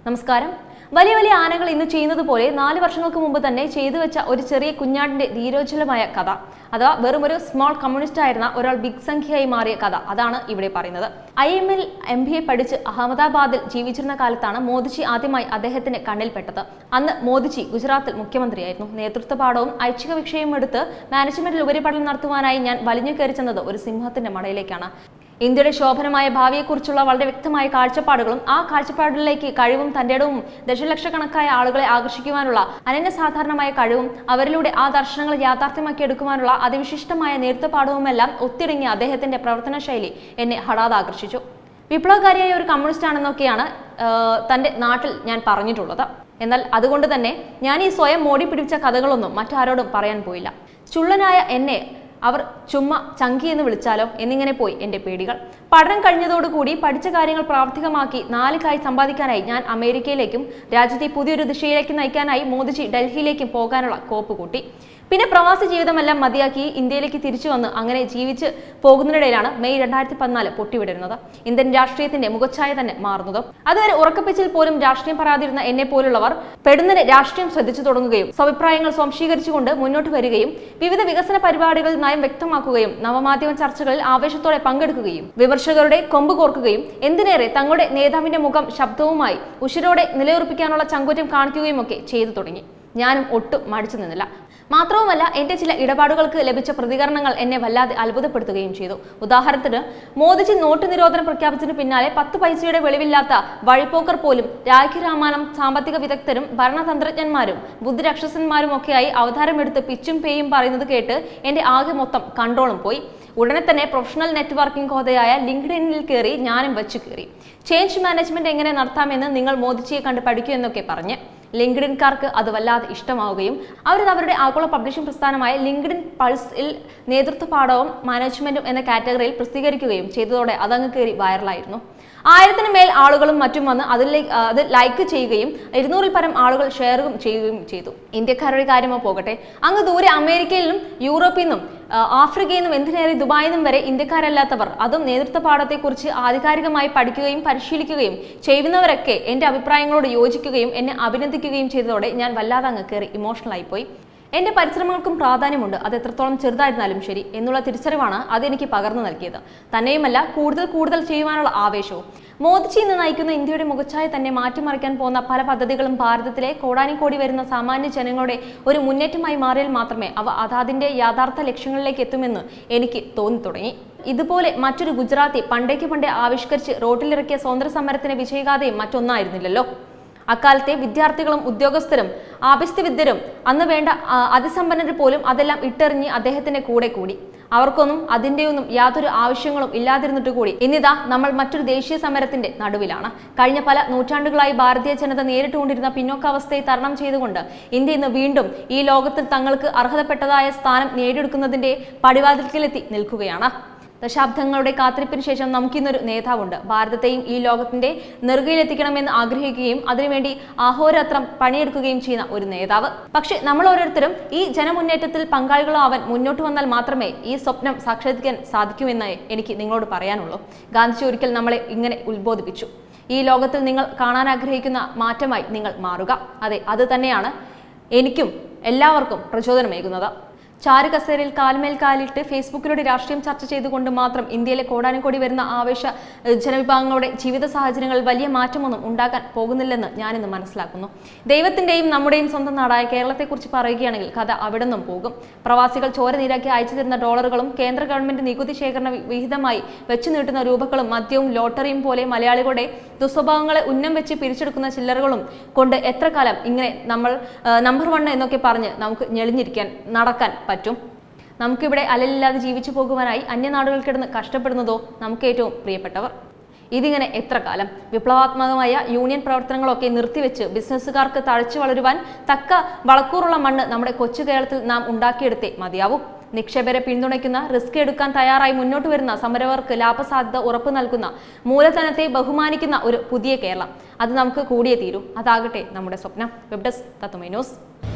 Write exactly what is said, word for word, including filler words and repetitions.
നമസ്കാരം. വലിയ വലിയ ആനകൾ ഇന്ന് ചെയ്യുന്നത് പോലെ നാല് വർഷങ്ങൾക്ക് മുമ്പ് തന്നെ ചെയ്തു വെച്ച ഒരു ചെറിയ കുഞ്ഞാടിന്റെ ധീരോജ്വലമായ കഥ, അഥവാ വെറും ഒരു സ്മോൾ കമ്മ്യൂണിസ്റ്റ് ആയിരുന്ന ഒരാൾ ബിഗ് സംഖ്യയായി മാറിയ കഥ, അതാണ് ഇവിടെ പറയുന്നത്. ഐ എം എൽ എം ബി എ പഠിച്ച് അഹമ്മദാബാദിൽ ജീവിച്ചിരുന്ന കാലത്താണ് മോദിജി ആദ്യമായി അദ്ദേഹത്തിന്റെ കണ്ണിൽപ്പെട്ടത്. അന്ന് മോദിജി ഗുജറാത്തിൽ മുഖ്യമന്ത്രിയായിരുന്നു. നേതൃത്വ പാഠവും ഐച്ഛിക വിഷയവും എടുത്ത് മാനേജ്മെന്റിൽ ഉപരിപഠനം നടത്തുവാനായി ഞാൻ വലിഞ്ഞു കയറി ചെന്നത് ഒരു സിംഹത്തിന്റെ മടയിലേക്കാണ്. ഇന്ത്യയുടെ ശോഭനമായ ഭാവിയെക്കുറിച്ചുള്ള വളരെ വ്യക്തമായ കാഴ്ചപ്പാടുകളും ആ കാഴ്ചപ്പാടുകളിലേക്ക് കഴിവും തന്റേടവും ദശലക്ഷക്കണക്കായ ആളുകളെ ആകർഷിക്കുവാനുള്ള അനന്യസാധാരണമായ കഴിവും അവരിലൂടെ ആ ദർശനങ്ങൾ യാഥാർത്ഥ്യമാക്കി എടുക്കുവാനുള്ള അതിവിശിഷ്ടമായ നേതൃത്വപാഠവുമെല്ലാം ഒത്തിണങ്ങിയ അദ്ദേഹത്തിന്റെ പ്രവർത്തന ശൈലി എന്നെ ഹഠാത് ആകർഷിച്ചു. വിപ്ലവകാരിയായ ഒരു കമ്മ്യൂണിസ്റ്റ് ആണെന്നൊക്കെയാണ് തന്റെ നാട്ടിൽ ഞാൻ പറഞ്ഞിട്ടുള്ളത്. എന്നാൽ അതുകൊണ്ട് തന്നെ ഞാൻ ഈ സ്വയം മോടി പിടിച്ച കഥകളൊന്നും മറ്റാരോടും പറയാൻ പോയില്ല. ചുള്ളനായ എന്നെ അവർ ചുമ്മാ ചങ്കി എന്ന് വിളിച്ചാലോ എന്നിങ്ങനെ പോയി എൻ്റെ പേടികൾ. പഠനം കഴിഞ്ഞതോടുകൂടി പഠിച്ച കാര്യങ്ങൾ പ്രാവർത്തികമാക്കി നാല് കായ് സമ്പാദിക്കാനായി ഞാൻ അമേരിക്കയിലേക്കും രാജ്യത്തെ പുതിയൊരു ദിശയിലേക്ക് നയിക്കാനായി മോദിജി ഡൽഹിയിലേക്കും പോകാനുള്ള കോപ്പ് കൂട്ടി. പിന്നെ പ്രവാസി ജീവിതമെല്ലാം മതിയാക്കി ഇന്ത്യയിലേക്ക് തിരിച്ചു വന്ന് അങ്ങനെ ജീവിച്ച് പോകുന്നതിനിടയിലാണ് മെയ് രണ്ടായിരത്തി പതിനാല് പൊട്ടിവിടുന്നത്. ഇന്ത്യൻ രാഷ്ട്രീയത്തിന്റെ മുഖച്ഛായ തന്നെ മാറുന്നത്. അതുവരെ ഉറക്കപ്പിച്ചിൽ പോലും രാഷ്ട്രീയം പറയാതിരുന്ന എന്നെ പോലുള്ളവർ പെടുന്നതിന് രാഷ്ട്രീയം ശ്രദ്ധിച്ചു തുടങ്ങുകയും സ്വഭിപ്രായങ്ങൾ സ്വാംശീകരിച്ചുകൊണ്ട് മുന്നോട്ട് വരികയും വിവിധ വികസന പരിപാടികളിൽ നയം വ്യക്തമാക്കുകയും നവമാധ്യമ ചർച്ചകളിൽ ആവേശത്തോടെ പങ്കെടുക്കുകയും വിമർശകരുടെ കൊമ്പ് കോർക്കുകയും എന്തിനേറെ തങ്ങളുടെ നേതാവിന്റെ മുഖം ശബ്ദവുമായി ഉശിരോടെ നിലയുറപ്പിക്കാനുള്ള ചങ്കൂറ്റം കാണിക്കുകയും ഒക്കെ ചെയ്തു തുടങ്ങി. ഞാനും ഒട്ടും മടിച്ചു നിന്നില്ല. മാത്രവുമല്ല, എന്റെ ചില ഇടപാടുകൾക്ക് ലഭിച്ച പ്രതികരണങ്ങൾ എന്നെ വല്ലാതെ അത്ഭുതപ്പെടുത്തുകയും ചെയ്തു. ഉദാഹരണത്തിന്, മോദിജി നോട്ട് നിരോധനം പ്രഖ്യാപിച്ചതിന് പിന്നാലെ പത്ത് പൈസയുടെ വെളിവില്ലാത്ത വഴിപ്പോക്കർ പോലും രാഖിരാമാനം സാമ്പത്തിക വിദഗ്ധരും ഭരണതന്ത്രജ്ഞന്മാരും ബുദ്ധിരാക്ഷസന്മാരും ഒക്കെയായി അവതാരമെടുത്ത് പിച്ചും പേയും പറയുന്നത് കേട്ട് എന്റെ ആകെ മൊത്തം കൺട്രോളും പോയി. ഉടനെ തന്നെ പ്രൊഫഷണൽ നെറ്റ്വർക്കിംഗ് കോതയായ ലിങ്ക്ഡിനിൽ കയറി ഞാനും വെച്ചു കയറി. ചേഞ്ച് മാനേജ്മെന്റ് എങ്ങനെ നടത്താമെന്ന് നിങ്ങൾ മോദിജിയെ കണ്ട് പഠിക്കൂ എന്നൊക്കെ പറഞ്ഞ് ലിങ്ക്ഡിൻകാർക്ക് അത് വല്ലാതെ ഇഷ്ടമാവുകയും അവരത് അവരുടെ ആഗോള പബ്ലിഷിംഗ് പ്രസ്ഥാനമായ ലിങ്ക്ഡിൻ പൾസിൽ നേതൃത്വ പാഠവും മാനേജ്മെന്റും എന്ന കാറ്റഗറിയിൽ പ്രസിദ്ധീകരിക്കുകയും ചെയ്തതോടെ അതങ്ങ് കയറി വൈറലായിരുന്നു. ആയിരത്തിന് മേൽ ആളുകളും മറ്റും വന്ന് അതിലേക്ക് അത് ലൈക്ക് ചെയ്യുകയും ഇരുന്നൂറിൽ പരം ആളുകൾ ഷെയറും ചെയ്യുകയും ചെയ്തു. ഇന്ത്യക്കാരുടെ കാര്യമോ പോകട്ടെ, അങ്ങ് ദൂരെ അമേരിക്കയിലും യൂറോപ്പിൽ നിന്നും ആഫ്രിക്കയിൽ നിന്നും എന്തിനേറെ ദുബായിൽ നിന്നും വരെ ഇന്ത്യക്കാരല്ലാത്തവർ, അതും നേതൃത്വ പാഠത്തെക്കുറിച്ച് ആധികാരികമായി പഠിക്കുകയും പരിശീലിക്കുകയും ചെയ്യുന്നവരൊക്കെ എന്റെ അഭിപ്രായങ്ങളോട് യോജിക്കുകയും എന്നെ അഭിനന്ദിക്കുകയും ചെയ്തതോടെ ഞാൻ വല്ലാതെ അങ്ങ് കയറി ഇമോഷണലായി പോയി. എന്റെ പരിശ്രമങ്ങൾക്കും പ്രാധാന്യമുണ്ട്, അത് എത്രത്തോളം ചെറുതായിരുന്നാലും ശരി എന്നുള്ള തിരിച്ചറിവാണ് അതെനിക്ക് പകർന്നു നൽകിയത്. തന്നെയുമല്ല, കൂടുതൽ കൂടുതൽ ചെയ്യുവാനുള്ള ആവേശവും. മോദിജി ഇന്ന് നയിക്കുന്ന ഇന്ത്യയുടെ മുഖച്ഛായ തന്നെ മാറ്റിമറിക്കാൻ പോകുന്ന പല പദ്ധതികളും ഭാരതത്തിലെ കോടാനിക്കോടി വരുന്ന സാമാന്യ ജനങ്ങളുടെ ഒരു മുന്നേറ്റമായി മാറിയാൽ മാത്രമേ അവ അതാതിന്റെ യാഥാർത്ഥ ലക്ഷ്യങ്ങളിലേക്ക് എത്തുമെന്ന് എനിക്ക് തോന്നി തുടങ്ങി. ഇതുപോലെ മറ്റൊരു ഗുജറാത്തി പണ്ടേക്ക് പണ്ടേ ആവിഷ്കരിച്ച് റോട്ടിലിറക്കിയ സ്വാതന്ത്ര്യ സമരത്തിന്റെ വിജയഗാഥയും മറ്റൊന്നായിരുന്നില്ലല്ലോ. അക്കാലത്തെ വിദ്യാർത്ഥികളും ഉദ്യോഗസ്ഥരും ആഭ്യസ്തവിദ്യരും അന്ന് വേണ്ട അതിസമ്പന്നർ പോലും അതെല്ലാം ഇട്ടെറിഞ്ഞ് അദ്ദേഹത്തിന്റെ കൂടെ കൂടി. അവർക്കൊന്നും അതിൻ്റെയൊന്നും യാതൊരു ആവശ്യങ്ങളും ഇല്ലാതിരുന്നിട്ട് കൂടി ഇന്നിതാ നമ്മൾ മറ്റൊരു ദേശീയ സമരത്തിന്റെ നടുവിലാണ്. കഴിഞ്ഞ പല നൂറ്റാണ്ടുകളായി ഭാരതീയ ജനത നേരിട്ടുകൊണ്ടിരുന്ന പിന്നോക്കാവസ്ഥയെ തരണം ചെയ്തുകൊണ്ട് ഇന്ത്യ ഇന്ന് വീണ്ടും ഈ ലോകത്തിൽ തങ്ങൾക്ക് അർഹതപ്പെട്ടതായ സ്ഥാനം നേടിയെടുക്കുന്നതിന്റെ പടിവാതിൽക്കലെത്തി നിൽക്കുകയാണ്. ദശാബ്ദങ്ങളുടെ കാത്തിരിപ്പിന് ശേഷം നമുക്കിന്നൊരു നേതാവുണ്ട്. ഭാരതത്തെയും ഈ ലോകത്തിന്റെ നെറുകയിലെത്തിക്കണമെന്ന് ആഗ്രഹിക്കുകയും അതിനുവേണ്ടി അഹോരാത്രം പണിയെടുക്കുകയും ചെയ്യുന്ന ഒരു നേതാവ്. പക്ഷെ നമ്മൾ ഓരോരുത്തരും ഈ ജനമുന്നേറ്റത്തിൽ പങ്കാളികളാവാൻ മുന്നോട്ട് വന്നാൽ മാത്രമേ ഈ സ്വപ്നം സാക്ഷാത്കരിക്കാൻ സാധിക്കുമെന്ന് എനിക്ക് നിങ്ങളോട് പറയാനുള്ളൂ. ഗാന്ധിജി ഒരിക്കൽ നമ്മളെ ഇങ്ങനെ ഉത്ബോധിപ്പിച്ചു: ഈ ലോകത്തിൽ നിങ്ങൾ കാണാൻ ആഗ്രഹിക്കുന്ന മാറ്റമായി നിങ്ങൾ മാറുക. അതെ, അത് തന്നെയാണ് എനിക്കും എല്ലാവർക്കും പ്രചോദനമേകുന്നത്. ചാരു കസേരയിൽ കാൽമേൽ കാലിട്ട് ഫേസ്ബുക്കിലൂടെ രാഷ്ട്രീയം ചർച്ച ചെയ്തുകൊണ്ട് മാത്രം ഇന്ത്യയിലെ കോടാനുകോടി വരുന്ന ആവേശ ജനവിഭാഗങ്ങളുടെ ജീവിത സാഹചര്യങ്ങളിൽ വലിയ മാറ്റമൊന്നും ഉണ്ടാക്കാൻ പോകുന്നില്ലെന്ന് ഞാനിന്ന് മനസ്സിലാക്കുന്നു. ദൈവത്തിന്റെയും നമ്മുടെയും സ്വന്തം നാടായ കേരളത്തെക്കുറിച്ച് പറയുകയാണെങ്കിൽ കഥ അവിടെ നിന്നും പോകും. പ്രവാസികൾ ചോര നീരാക്കി അയച്ചു തരുന്ന ഡോളറുകളും കേന്ദ്ര ഗവൺമെന്റ് നികുതി ശേഖരണ വിഹിതമായി വെച്ചു നീട്ടുന്ന രൂപകളും മദ്യവും ലോട്ടറിയും പോലെ മലയാളികളുടെ ദുസ്വഭാവങ്ങളെ ഉന്നം വെച്ച് പിരിച്ചെടുക്കുന്ന ചില്ലറുകളും കൊണ്ട് എത്ര കാലം ഇങ്ങനെ നമ്മൾ നമ്പർ വൺ എന്നൊക്കെ പറഞ്ഞ് നമുക്ക് ഞെളിഞ്ഞിരിക്കാൻ നടക്കാൻ പറ്റും? നമുക്കിവിടെ അലലില്ലാതെ ജീവിച്ചു പോകുവാനായി അന്യനാടുകൾ കിടന്ന് കഷ്ടപ്പെടുന്നതോ നമുക്ക് ഏറ്റവും പ്രിയപ്പെട്ടവർ. ഇതിങ്ങനെ എത്ര കാലം? വിപ്ലവാത്മകമായ യൂണിയൻ പ്രവർത്തനങ്ങളൊക്കെ നിർത്തിവെച്ച് ബിസിനസ്സുകാർക്ക് തഴച്ചു വളരുവാൻ തക്ക വളക്കൂറുള്ള മണ്ണ് നമ്മുടെ കൊച്ചു കേരളത്തിൽ നാം ഉണ്ടാക്കിയെടുത്തേ മതിയാവൂ. നിക്ഷേപരെ പിന്തുണയ്ക്കുന്ന, റിസ്ക് എടുക്കാൻ തയ്യാറായി മുന്നോട്ട് വരുന്ന സമരവർക്ക് ലാഭസാധ്യത ഉറപ്പു നൽകുന്ന, മൂലധനത്തെ ബഹുമാനിക്കുന്ന ഒരു പുതിയ കേരളം, അത് നമുക്ക് കൂടിയേ തീരൂ. അതാകട്ടെ നമ്മുടെ സ്വപ്നം. Web desk Tatwamayi news.